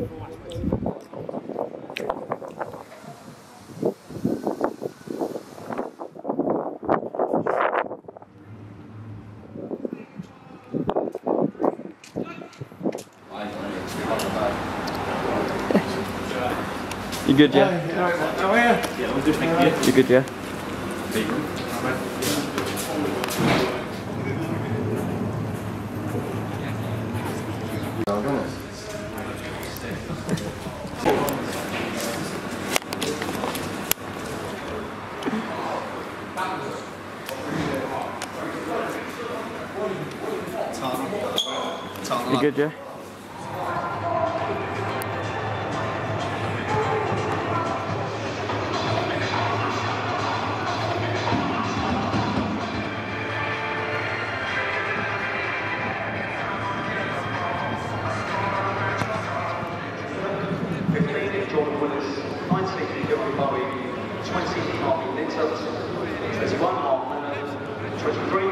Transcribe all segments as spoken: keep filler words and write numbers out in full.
You good, yeah? Hi, how are you? Yeah, I'm good, thank you. You good, yeah? You good, yeah? Jordan Willis, nineteen Gilbert Bowie, twenty Harvey Nittert, thirty-one Mark Leonard, twenty-three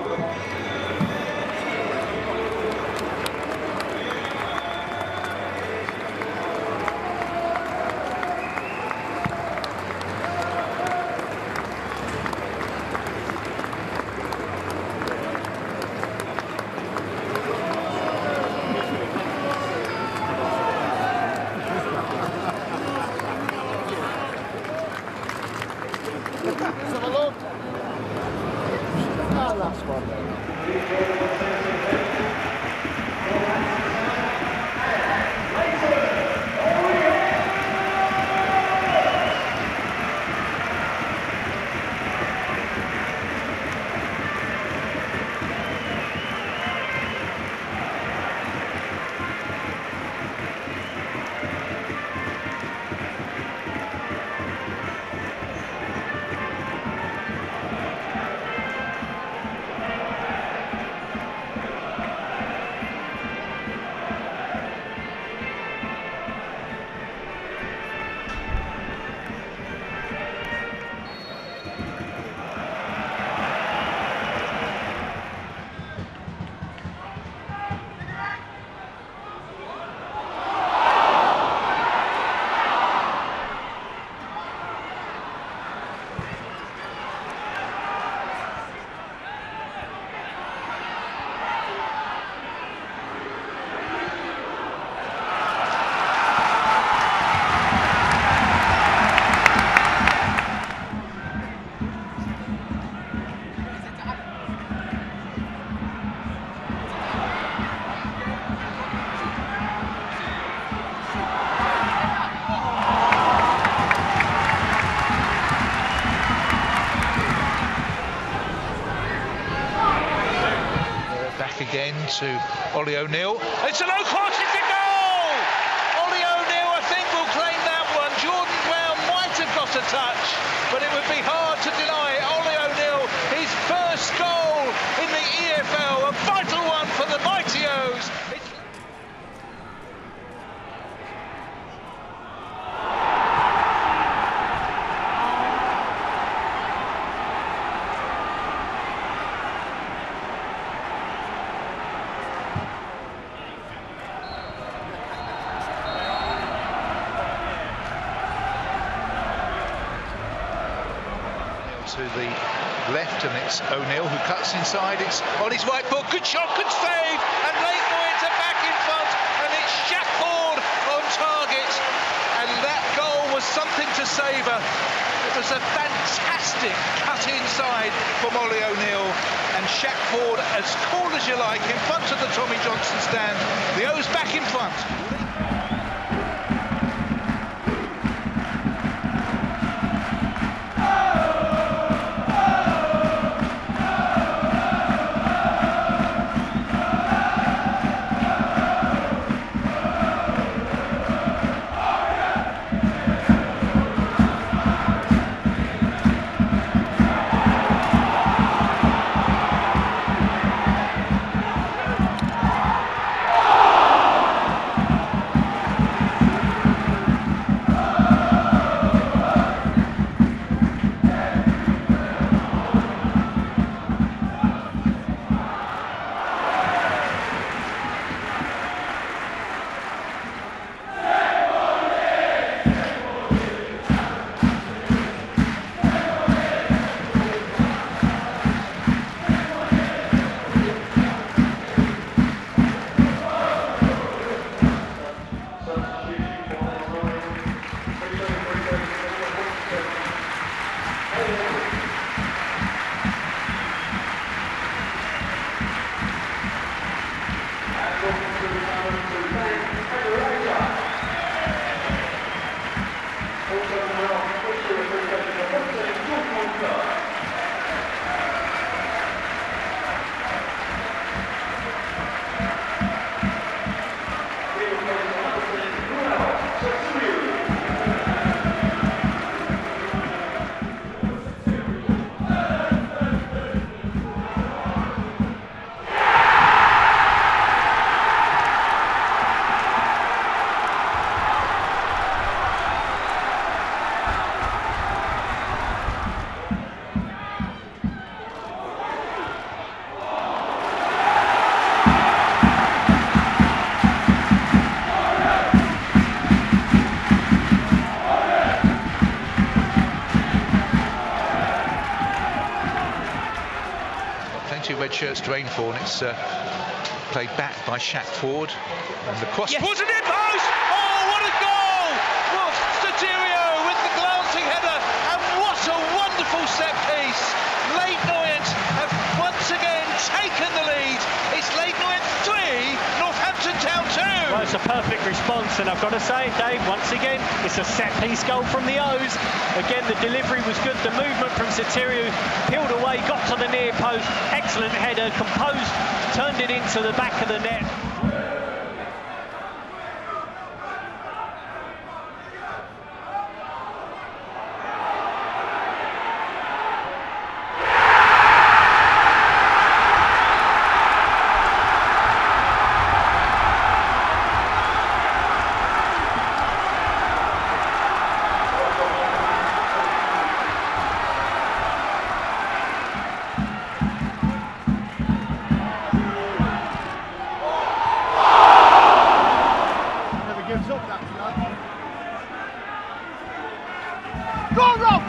Last one. Again to Ollie O'Neill. It's a low cross, it's a goal! Ollie O'Neill, I think, will claim that one. Jordan Brown might have got a touch, but it would be hard to deny Ollie O'Neill his first goal in the E F L, a vital one for the Mighty O's. It's to the left, and it's O'Neill who cuts inside. It's on his right foot, good shot, good save, and Leighton Orient are back in front, and it's Shackford on target, and that goal was something to savour. It was a fantastic cut inside from Ollie O'Neill, and Shackford, as cool as you like, in front of the Tommy Johnson stand. The O's back in front. Two red shirts to aim for, and it's uh, played back by Shaq Ford, and the cross yes. put it in post. Oh, what a goal! Wolf Sotirio with the glancing header, and what a wonderful set piece! Leyton Orient have once again taken the lead. It's Leyton Orient three, Northampton Town two. Well, it's a perfect response, and I've got to say, Dave, once again, it's a set piece goal from the O's. Again, the delivery was good, the movement from Sotirio, peeled away, got to the near post, excellent header, composed, turned it into the back of the net. Go, Rob!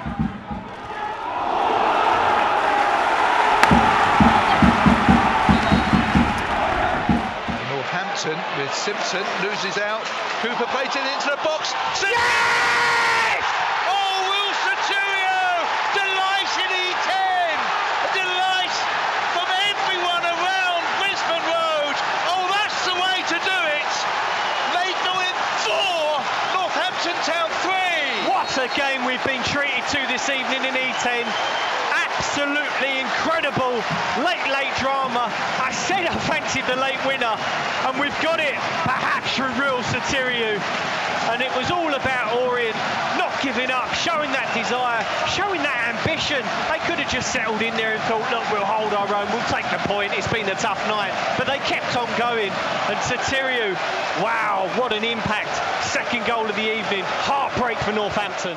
Northampton with Simpson, loses out. Cooper plays it into the box. Yes! Oh, Will Sotirio! Delight in E ten! A delight from everyone around Brisbane Road. Oh, that's the way to do it. Leyton Orient four, Northampton Town three. What a game we've been treated to this evening in E ten. Absolutely incredible late, late drama. I said I fancied the late winner, and we've got it, perhaps through Will Sotirio. And it was all about Orient not giving up, showing that desire, showing that ambition. They could have just settled in there and thought, look, we'll hold our own, we'll take the point, it's been a tough night. But they kept on going, and Sotirio, wow, what an impact. Second goal of the evening, heartbreak for Northampton.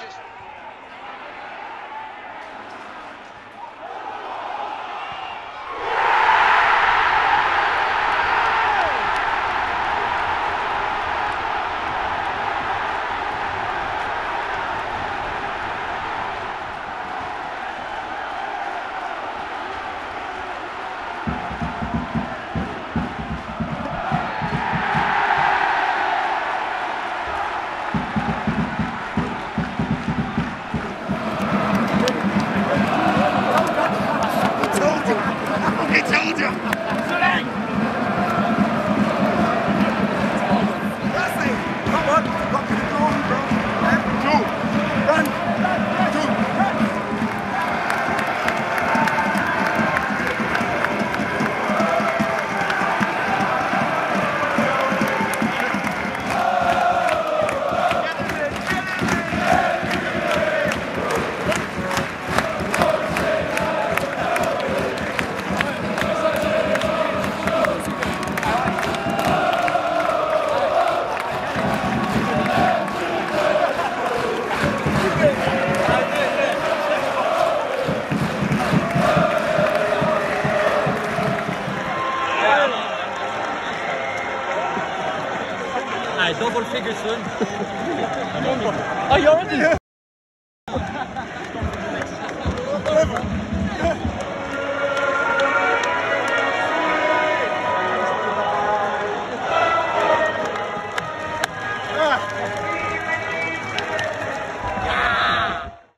Nej, double figure soon. Oh, you're already?